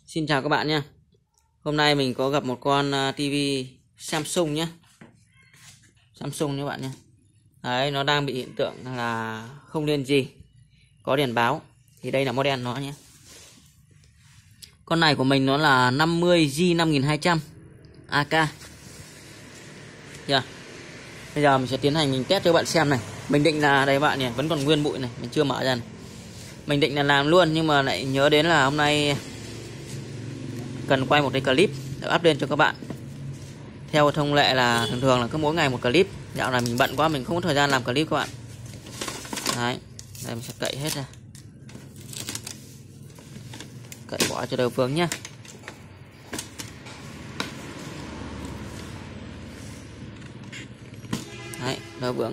Xin chào các bạn nhé. Hôm nay mình có gặp một con TV Samsung nhé. Samsung các bạn nhé. Đấy, nó đang bị hiện tượng là không lên gì, có đèn báo. Thì đây là model nó nhé. Con này của mình nó là 50G5200 AK. Yeah. Bây giờ mình sẽ tiến hành mình test cho bạn xem này. Mình định là đây bạn nhỉ, vẫn còn nguyên bụi này, mình chưa mở ra này. Mình định là làm luôn nhưng mà lại nhớ đến là hôm nay cần quay một cái clip để up lên cho các bạn. Theo thông lệ là thường là cứ mỗi ngày một clip. Dạo này mình bận quá, mình không có thời gian làm clip các bạn. Đấy, đây mình sẽ cậy hết ra. Cậy bỏ cho đều vướng nhá. Đấy, đều vướng.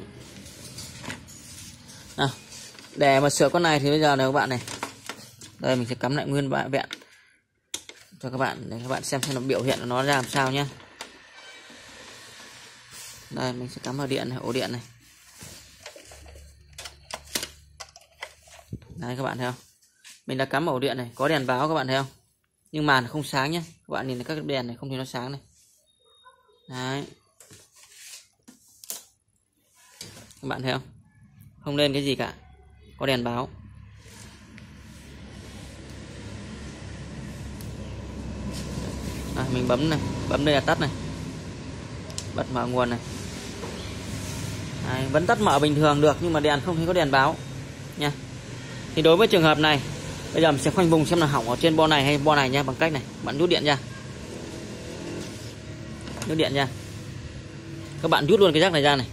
Nào, để mà sửa con này thì bây giờ này các bạn này. Đây mình sẽ cắm lại nguyên vẹn cho các bạn để các bạn xem nó biểu hiện của nó ra làm sao nhé. Đây mình sẽ cắm vào điện này, ổ điện này. Đấy các bạn thấy không? Mình đã cắm ổ điện này, có đèn báo các bạn thấy không? Nhưng màn không sáng nhé. Các bạn nhìn thấy các đèn này không thấy nó sáng này. Đấy. Các bạn thấy không? Không lên cái gì cả. Có đèn báo. Mình bấm này, bấm đây là tắt này. Bật mở nguồn này. Đấy, vẫn tắt mở bình thường được nhưng mà đèn không thấy có đèn báo nha. Thì đối với trường hợp này, bây giờ mình sẽ khoanh vùng xem là hỏng ở trên bo này hay bo này nha, bằng cách này, bạn rút điện ra. Rút điện ra. Các bạn rút luôn cái jack này ra này.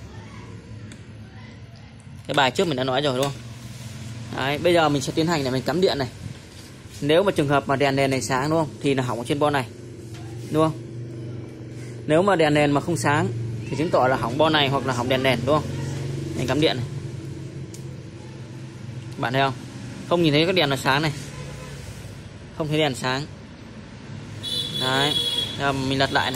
Cái bài trước mình đã nói rồi đúng không? Đấy, bây giờ mình sẽ tiến hành là mình cắm điện này. Nếu mà trường hợp mà đèn này sáng đúng không? Thì là hỏng ở trên bo này. Đúng không? Nếu mà đèn nền mà không sáng thì chứng tỏ là hỏng bo này hoặc là hỏng đèn đúng không? Mình cắm điện này. Bạn thấy không? Không nhìn thấy cái đèn là sáng này. Không thấy đèn sáng. Đấy. Rồi mình lật lại này.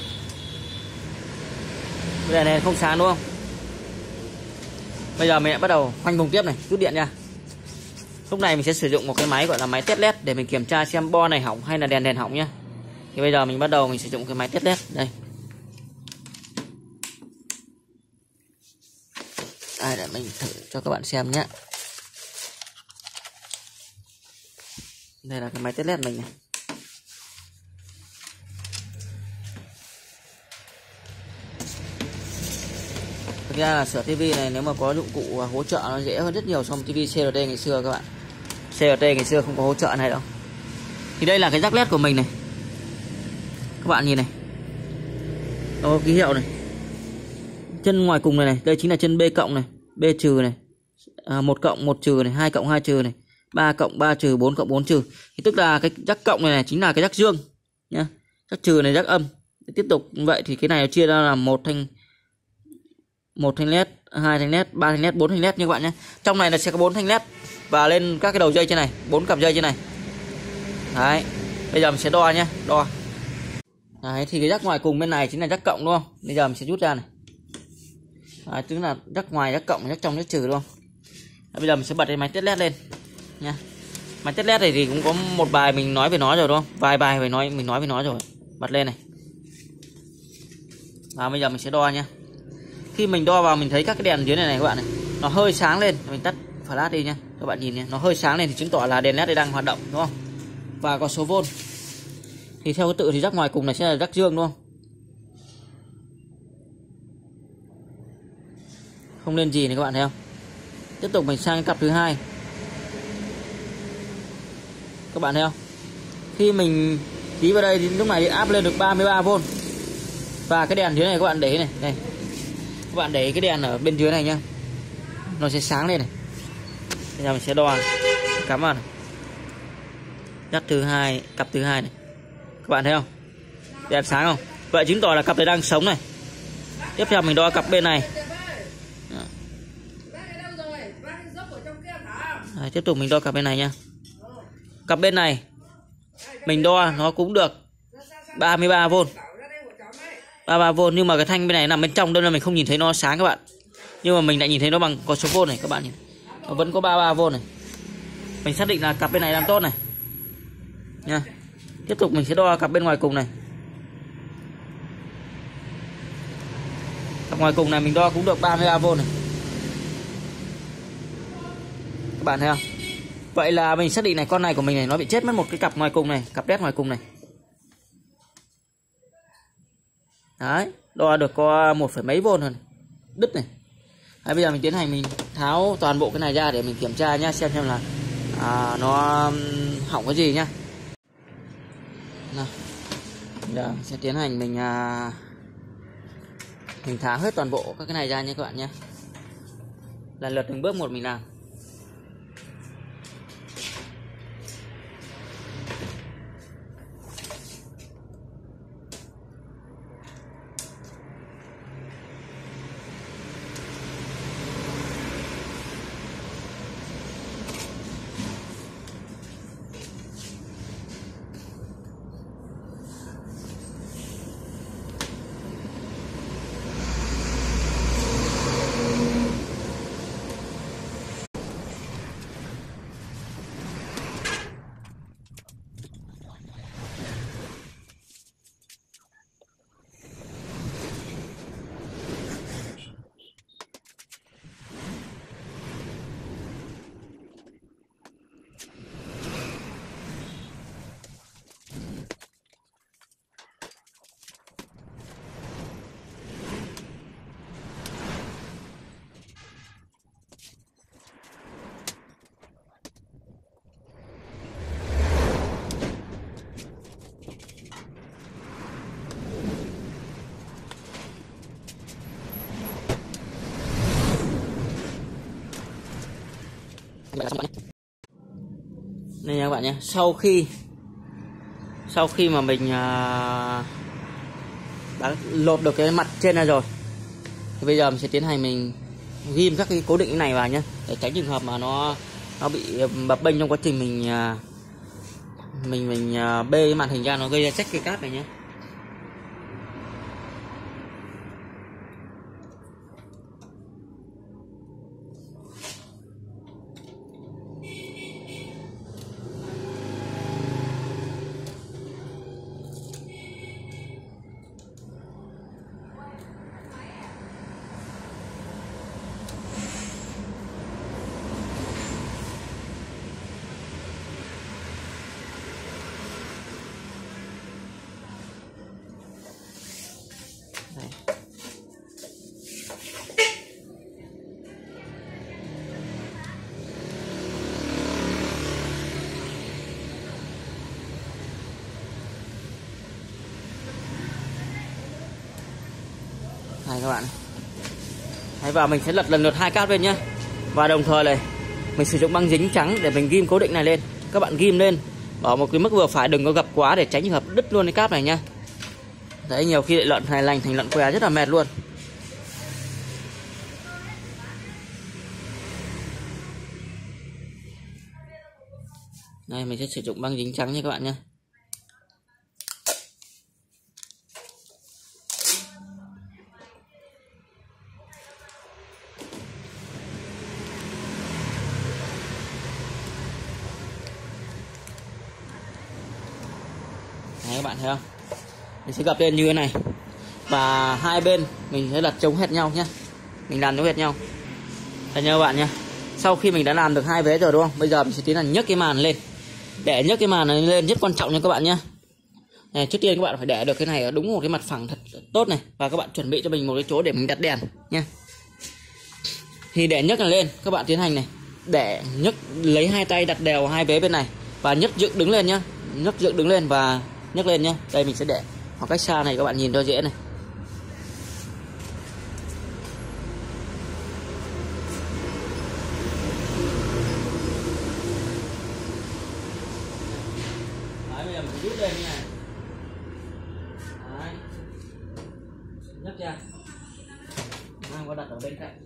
Đèn này không sáng đúng không? Bây giờ mình lại bắt đầu khoanh vùng tiếp này, rút điện ra. Lúc này mình sẽ sử dụng một cái máy gọi là máy test led để mình kiểm tra xem bo này hỏng hay là đèn hỏng nhá. Thì bây giờ mình bắt đầu mình sử dụng cái máy test led đây. Đây để mình thử cho các bạn xem nhé. Đây là cái máy test led mình này. Thực ra là sửa tivi này nếu mà có dụng cụ hỗ trợ nó dễ hơn rất nhiều so với tivi CRT ngày xưa các bạn. CRT ngày xưa không có hỗ trợ này đâu. Thì đây là cái jack led của mình này. Các bạn nhìn này. Nó có ký hiệu này. Chân ngoài cùng này, đây chính là chân B cộng này, B trừ này. 1 cộng 1 trừ này, 2 cộng 2 trừ này, 3 cộng 3 trừ, 4 cộng 4 trừ. Thì tức là cái jack cộng này chính là cái jack dương nhá. Jack trừ này jack âm. Tiếp tục như vậy thì cái này nó chia ra là một thanh led, 2 thanh led, 3 thanh led, 4 thanh led như các bạn nhé. Trong này là sẽ có 4 thanh led và lên các cái đầu dây trên này, 4 cặp dây trên này. Đấy. Bây giờ mình sẽ đo nhé, đo. Đấy, thì cái jack ngoài cùng bên này chính là jack cộng đúng không? Bây giờ mình sẽ rút ra này. Đấy, tức là jack ngoài, jack cộng, jack trong, jack trừ đúng không? Đấy, bây giờ mình sẽ bật cái máy test led lên nha. Máy test led này thì cũng có một bài mình nói về nó rồi đúng không? Vài bài mình nói về nó rồi. Bật lên này. Và bây giờ mình sẽ đo nha. Khi mình đo vào mình thấy các cái đèn dưới này các bạn này, nó hơi sáng lên, mình tắt flash đi nha. Các bạn nhìn nha, nó hơi sáng lên thì chứng tỏ là đèn led đây đang hoạt động đúng không? Và có số vôn. Thì theo cái tự thì jack ngoài cùng này sẽ là jack dương đúng không? Không lên gì này các bạn thấy không? Tiếp tục mình sang cái cặp thứ hai. Các bạn thấy không? Khi mình tí vào đây thì lúc này áp lên được 33V. Và cái đèn dưới này các bạn để này, đây. Các bạn để cái đèn ở bên dưới này nhá. Nó sẽ sáng lên này. Bây giờ mình sẽ đo cắm vào này. Jack thứ hai, cặp thứ hai này. Các bạn thấy không? Đèn sáng không? Vậy chứng tỏ là cặp này đang sống này. Tiếp theo mình đo cặp bên này. Đấy, tiếp tục mình đo cặp bên này nha. Cặp bên này mình đo nó cũng được 33V. 33V nhưng mà cái thanh bên này nằm bên trong nên là mình không nhìn thấy nó sáng các bạn. Nhưng mà mình lại nhìn thấy nó bằng có số vôn này các bạn nhìn. Nó vẫn có 33V này. Mình xác định là cặp bên này đang tốt này. Nha. Tiếp tục mình sẽ đo cặp bên ngoài cùng này. Cặp ngoài cùng này mình đo cũng được 33V này. Các bạn thấy không? Vậy là mình xác định này, con này của mình này nó bị chết mất một cái cặp ngoài cùng này, cặp đét ngoài cùng này. Đấy, đo được có 1 mấy V rồi. Đứt này. Đấy, bây giờ mình tiến hành mình tháo toàn bộ cái này ra để mình kiểm tra nhá, xem là nó hỏng cái gì nhá. Nào. Giờ sẽ tiến hành mình tháo hết toàn bộ các cái này ra nha các bạn nhé. Lần lượt từng bước một mình làm. Đây nha các bạn nhé. Sau khi mà mình đã lột được cái mặt trên này rồi thì bây giờ mình sẽ tiến hành mình ghim các cái cố định này vào nhé, để tránh trường hợp mà nó bị bập bênh trong quá trình mình bê cái màn hình ra, nó gây ra rách cây cáp này nhé. Này các bạn, đấy, và mình sẽ lật lần lượt 2 cáp lên nhé. Và đồng thời này mình sử dụng băng dính trắng để mình ghim cố định này lên. Các bạn ghim lên ở một cái mức vừa phải, đừng có gập quá để tránh trường hợp đứt luôn cái cáp này nhá. Đấy, nhiều khi lại lợn này lành thành lợn què rất là mệt luôn. Đây, mình sẽ sử dụng băng dính trắng nha các bạn nhé. Đấy, các bạn thấy không? Mình sẽ gập lên như thế này. Và hai bên mình sẽ đặt chống hệt nhau nhé. Mình làm chống hệt nhau. Đây nha các bạn nhé. Sau khi mình đã làm được 2 vế rồi đúng không? Bây giờ mình sẽ tiến hành nhấc cái màn lên. Để nhấc cái màn này lên rất quan trọng nha các bạn nhé. Trước tiên các bạn phải để được cái này ở đúng một cái mặt phẳng thật tốt này. Và các bạn chuẩn bị cho mình một cái chỗ để mình đặt đèn nha. Thì để nhấc này lên, các bạn tiến hành này. Để nhấc, lấy 2 tay đặt đều 2 vế bên này. Và nhấc dựng đứng lên nhá. Nhấc dựng đứng lên và nhấc lên nhá. Đây mình sẽ để khoảng cách xa này các bạn nhìn cho dễ này. Đấy, bây giờ mình rút lên như này. Đấy. Nhấc ra. Mang qua đặt ở bên cạnh.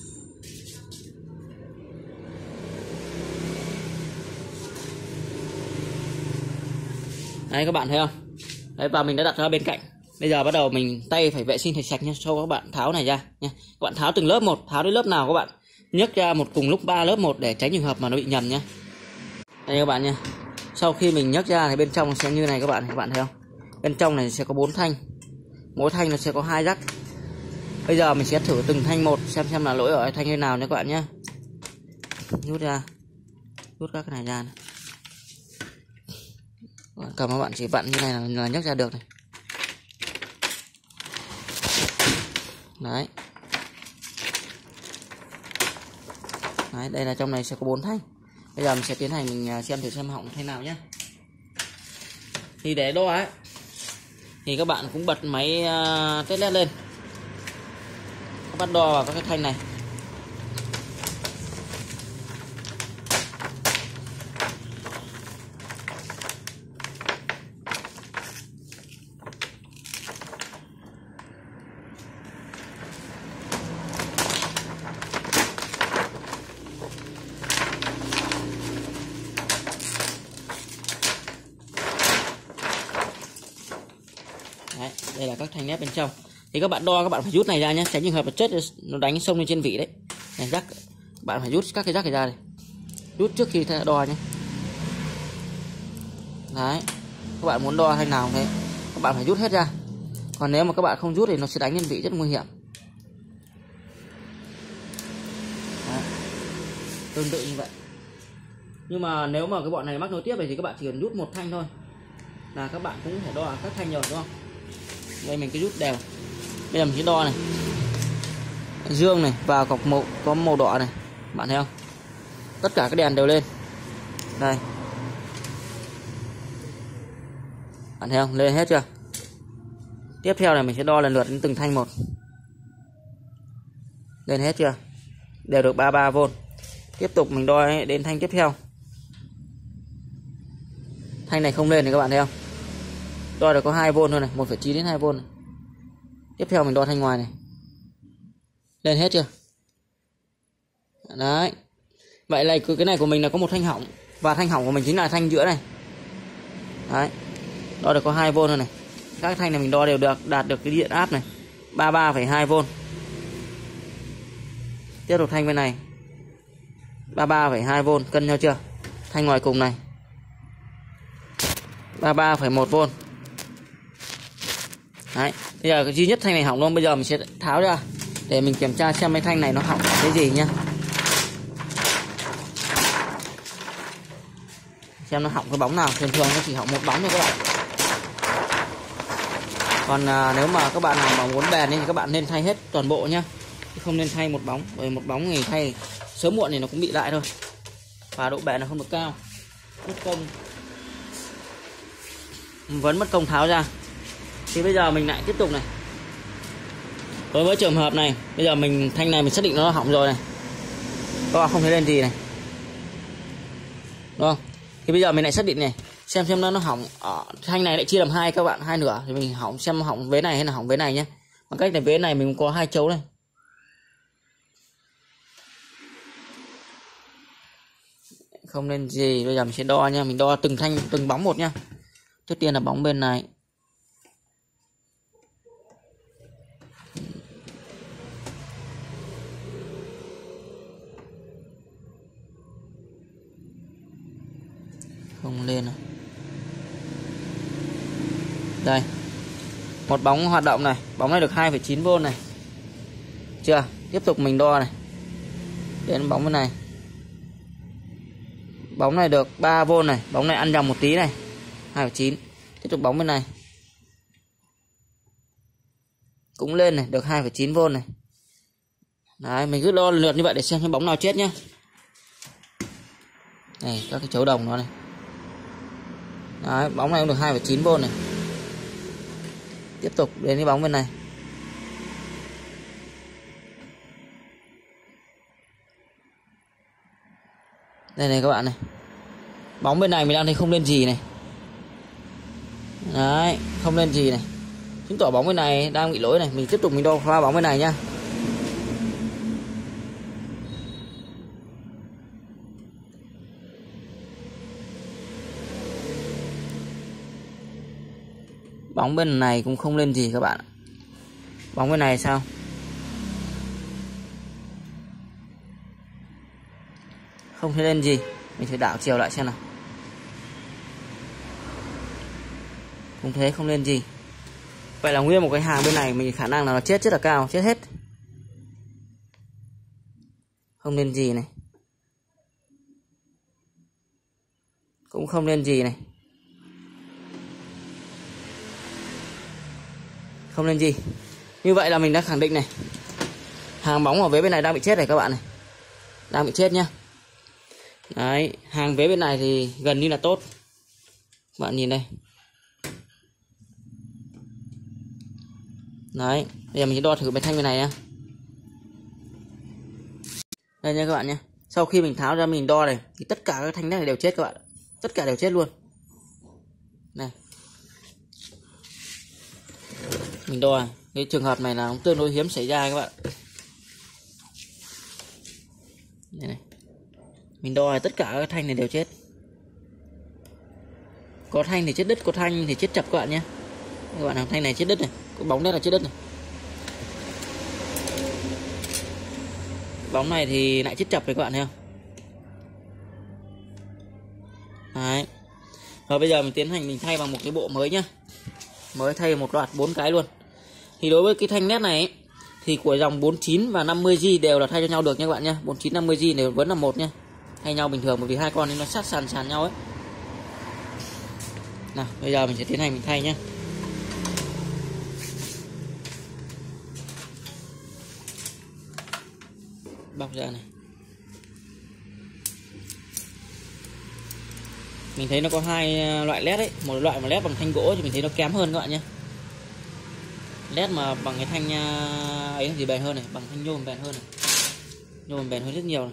Đấy các bạn thấy không? Đấy, và mình đã đặt ra bên cạnh. Bây giờ bắt đầu mình tay phải vệ sinh thật sạch nha, cho các bạn tháo này ra nha. Các bạn tháo từng lớp một, tháo đến lớp nào các bạn nhấc ra một cùng lúc 3 lớp một để tránh trường hợp mà nó bị nhầm nhá. Đây các bạn nha. Sau khi mình nhấc ra thì bên trong sẽ như này các bạn thấy không? Bên trong này sẽ có 4 thanh, mỗi thanh nó sẽ có 2 rắc. Bây giờ mình sẽ thử từng thanh một xem là lỗi ở thanh như nào nhé các bạn nhé. Rút ra, rút các cái này ra này. Cầm các bạn chỉ vặn như này là nhấc ra được này. Đấy. Đấy, đây là trong này sẽ có 4 thanh. Bây giờ mình sẽ tiến hành mình xem thử xem hỏng thế nào nhé. Thì để đo ấy thì các bạn cũng bật máy test led lên, các bạn đo vào các cái thanh này. Đấy, đây là các thanh nét bên trong. Thì các bạn đo, các bạn phải rút này ra nhé, tránh trường hợp là chết nó đánh xông lên trên vỉ đấy. Này rắc, bạn phải rút các cái rắc này ra này, rút trước khi đo nhé. Đấy, các bạn muốn đo thanh nào cũng thế, các bạn phải rút hết ra. Còn nếu mà các bạn không rút thì nó sẽ đánh lên vỉ rất nguy hiểm. Đấy, tương tự như vậy. Nhưng mà nếu mà cái bọn này mắc nối tiếp này thì các bạn chỉ cần rút một thanh thôi là các bạn cũng phải đo các thanh rồi, đúng không? Đây mình cứ rút đều. Bây giờ mình sẽ đo này, dương này vào cọc màu có màu đỏ này, bạn thấy không? Tất cả các đèn đều lên. Đây, bạn thấy không? Lên hết chưa? Tiếp theo này mình sẽ đo lần lượt đến từng thanh một. Lên hết chưa? Đều được 33V. Tiếp tục mình đo đến thanh tiếp theo. Thanh này không lên thì các bạn thấy không? Đo được có 2V thôi này, 1,9 đến 2V này. Tiếp theo mình đo thanh ngoài này. Lên hết chưa? Đấy. Vậy là cái này của mình là có một thanh hỏng, và thanh hỏng của mình chính là thanh giữa này. Đấy. Đo được có 2V thôi này. Các thanh này mình đo đều được, đạt được cái điện áp này, 33,2V. Tiếp tục thanh bên này 33,2V, cân nhau chưa? Thanh ngoài cùng này 33,1V. Đấy, bây giờ cái duy nhất thanh này hỏng luôn. Bây giờ mình sẽ tháo ra để mình kiểm tra xem cái thanh này nó hỏng cái gì nhá. Xem nó hỏng cái bóng nào. Thường thường nó chỉ hỏng một bóng thôi các bạn. Còn nếu mà các bạn nào mà muốn bền thì các bạn nên thay hết toàn bộ nhá, không nên thay một bóng, bởi một bóng thì thay sớm muộn thì nó cũng bị lại thôi, và độ bền nó không được cao, mất công, vẫn mất công tháo ra. Thì bây giờ mình lại tiếp tục này. Đối với trường hợp này, bây giờ mình thanh này mình xác định nó hỏng rồi này, các bạn không thấy lên gì này, đúng không? Thì bây giờ mình lại xác định này, xem nó hỏng ở thanh này lại chia làm hai các bạn, hai nửa, thì mình hỏng xem hỏng vế này hay là hỏng vế này nhé. Bằng cách này vế này mình có 2 chấu này, không lên gì. Bây giờ mình sẽ đo nha, mình đo từng thanh từng bóng một nha. Trước tiên là bóng bên này. Không lên này. Đây, một bóng hoạt động này, bóng này được 2,9V này, chưa? Tiếp tục mình đo này, đến bóng bên này, bóng này được 3V này, bóng này ăn dòng một tí này, 2,9. Tiếp tục bóng bên này cũng lên này, được 2,9V này. Đấy, mình cứ đo lượt như vậy để xem bóng nào chết nhá. Này, các cái chấu đồng nó này. Đấy, bóng này cũng được 2,9V này. Tiếp tục đến cái bóng bên này. Đây này các bạn này. Bóng bên này mình đang thấy không lên gì này. Đấy, không lên gì này. Chứng tỏ bóng bên này đang bị lỗi này. Mình tiếp tục mình đo pha bóng bên này nhá. Bóng bên này cũng không lên gì các bạn. Bóng bên này sao? Không thấy lên gì. Mình thử đảo chiều lại xem nào. Cũng thế, không lên gì. Vậy là nguyên một cái hàng bên này mình khả năng là nó chết rất là cao, chết hết. Không lên gì này. Cũng không lên gì này. Không lên gì. Như vậy là mình đã khẳng định này, hàng bóng ở vế bên này đang bị chết này các bạn này. Đang bị chết nhá. Đấy, hàng vế bên này thì gần như là tốt. Các bạn nhìn đây. Đấy, bây giờ mình sẽ đo thử bên thanh bên này nhá. Đây nha các bạn nhé. Sau khi mình tháo ra mình đo này thì tất cả các thanh này đều chết các bạn. Tất cả đều chết luôn. Này. Mình đo này. Cái trường hợp này là cũng tương đối hiếm xảy ra các bạn. Đây này. Mình đo này, tất cả các thanh này đều chết. Có thanh thì chết đứt, có thanh thì chết chập các bạn nhé. Các bạn, thanh này chết đứt này, có bóng đây là chết đứt này. Bóng này thì lại chết chập với các bạn thấy không? Đấy. Và bây giờ mình tiến hành mình thay bằng một cái bộ mới nhá. Mới thay một loạt 4 cái luôn. Thì đối với cái thanh nét này ấy, thì của dòng 49 và 50G đều là thay cho nhau được nha các bạn nhé. 49 50G đều vẫn là một nhá. Thay nhau bình thường bởi vì hai con nó sát sàn nhau ấy. Nào, bây giờ mình sẽ tiến hành mình thay nhé. Bóc ra này. Mình thấy nó có hai loại led ấy, một loại mà led bằng thanh gỗ thì mình thấy nó kém hơn các bạn nhé. Led mà bằng cái thanh ấy thì bền hơn này, bằng thanh nhôm bền hơn này. Nhôm bền hơn rất nhiều này.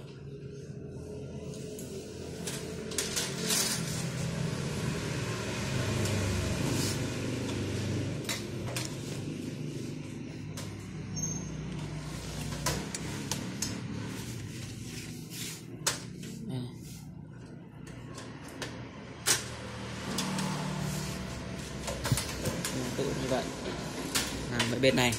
Tự như vậy. Bên này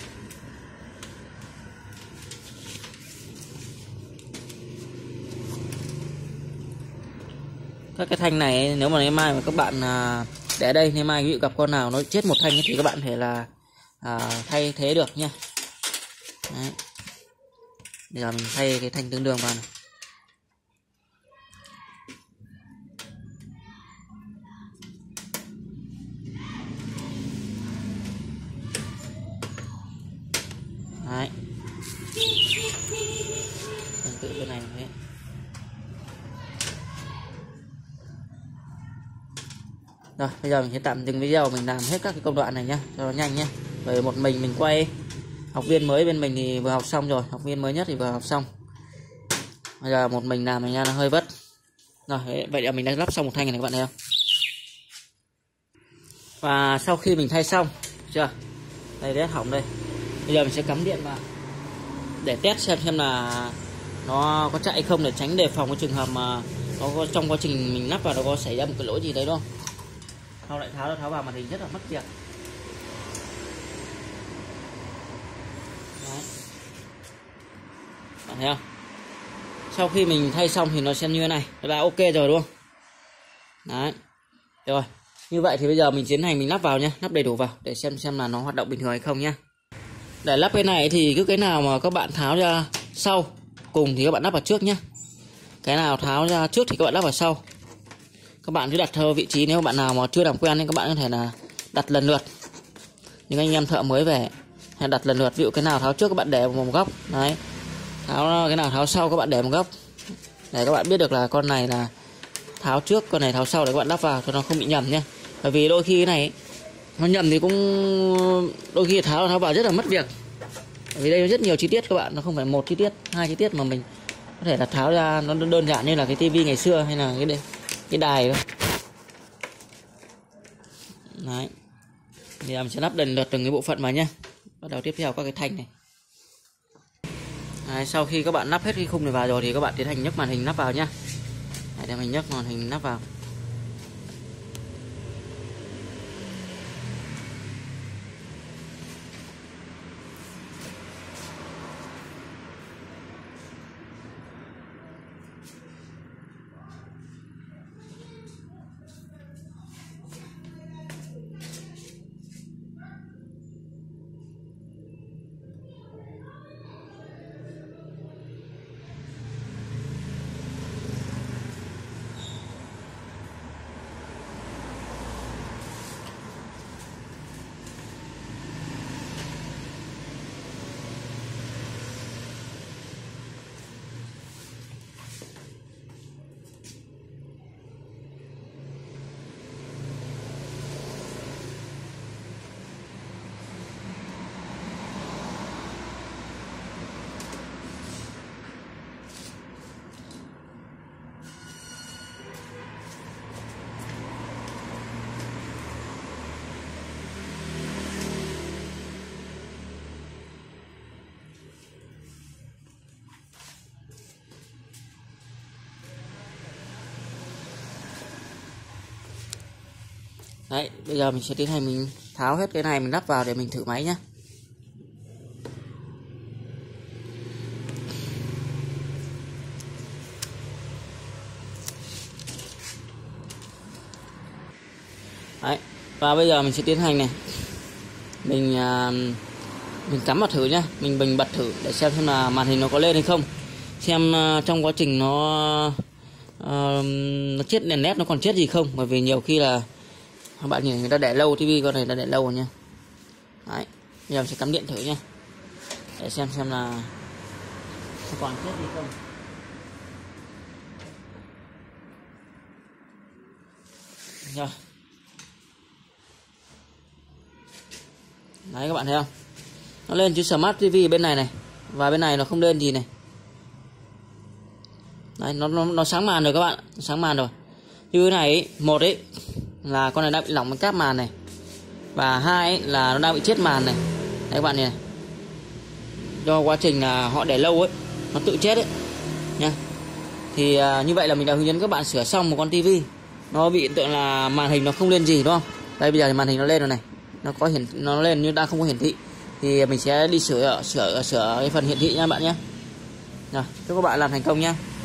các cái thanh này nếu mà ngày mai mà các bạn để đây, ngày mai ví dụ gặp con nào nó chết một thanh ấy, thì các bạn phải là thay thế được nha. Đấy. Bây giờ mình thay cái thanh tương đương vào này. Đấy. Tương tự bên này thế. Rồi, bây giờ mình sẽ tạm dừng video, mình làm hết các cái công đoạn này nhá, cho nó nhanh nhé. Bởi một mình quay, học viên mới bên mình thì vừa học xong rồi, học viên mới nhất thì vừa học xong. Bây giờ một mình làm này nha, nó hơi vất. Rồi, vậy là mình đã lắp xong một thanh này các bạn thấy không? Và sau khi mình thay xong, chưa? Đây đét hỏng đây. Bây giờ mình sẽ cắm điện vào để test xem là nó có chạy không, để tránh đề phòng cái trường hợp mà nó có, trong quá trình mình lắp vào nó có xảy ra một cái lỗi gì đấy đúng không? Sau lại tháo vào màn hình rất là mất việc. Đấy. Bạn thấy không? Sau khi mình thay xong thì nó xem như thế này, nó đã ok rồi đúng không? Đấy. Rồi. Như vậy thì bây giờ mình tiến hành mình lắp vào nhé, lắp đầy đủ vào để xem là nó hoạt động bình thường hay không nhé. Để lắp cái này thì cứ cái nào mà các bạn tháo ra sau cùng thì các bạn lắp vào trước nhé. Cái nào tháo ra trước thì các bạn lắp vào sau. Các bạn cứ đặt theo vị trí, nếu bạn nào mà chưa làm quen thì các bạn có thể là đặt lần lượt. Những anh em thợ mới về hay đặt lần lượt, ví dụ cái nào tháo trước các bạn để một góc, đấy. Cái nào tháo sau các bạn để một góc. Để các bạn biết được là con này là tháo trước, con này tháo sau để các bạn lắp vào cho nó không bị nhầm nhé. Bởi vì đôi khi cái này nó nhầm thì cũng đôi khi tháo vào rất là mất việc. Bởi vì đây có rất nhiều chi tiết các bạn, nó không phải một chi tiết, hai chi tiết mà mình có thể là tháo ra nó đơn giản như là cái tivi ngày xưa hay là cái đài đó. Đấy. Bây giờ mình sẽ lắp lần lượt từng cái bộ phận vào nhé. Bắt đầu tiếp theo các cái thanh này. Đấy, sau khi các bạn lắp hết cái khung này vào rồi thì các bạn tiến hành nhấc màn hình lắp vào nhé. Để mình nhấc màn hình lắp vào. Đấy, bây giờ mình sẽ tiến hành mình tháo hết cái này mình lắp vào để mình thử máy nhé. Đấy, và bây giờ mình sẽ tiến hành này, mình cắm vào thử nhá, mình bật thử để xem là màn hình nó có lên hay không, xem trong quá trình nó chết đèn led nó còn chết gì không, bởi vì nhiều khi là các bạn nhìn người ta để lâu, tivi con này đã để lâu rồi nha. Đấy, bây giờ mình sẽ cắm điện thử nha, để xem là nó còn chết gì không. Rồi. Đấy các bạn thấy không? Nó lên chữ Smart TV bên này này, và bên này nó không lên gì này. Đấy, nó sáng màn rồi các bạn, sáng màn rồi. Như cái này ấy, một ấy là con này đang bị lỏng cái cáp màn này, và hai ấy là nó đang bị chết màn này. Đấy các bạn này, do quá trình là họ để lâu ấy, nó tự chết ấy nha. Thì như vậy là mình đã hướng dẫn các bạn sửa xong một con tivi nó bị hiện tượng là màn hình nó không lên gì, đúng không? Đây bây giờ thì màn hình nó lên rồi này, nó có nó lên nhưng đang không có hiển thị, thì mình sẽ đi sửa cái phần hiển thị nha bạn nhé. Rồi, chúc các bạn làm thành công nhé.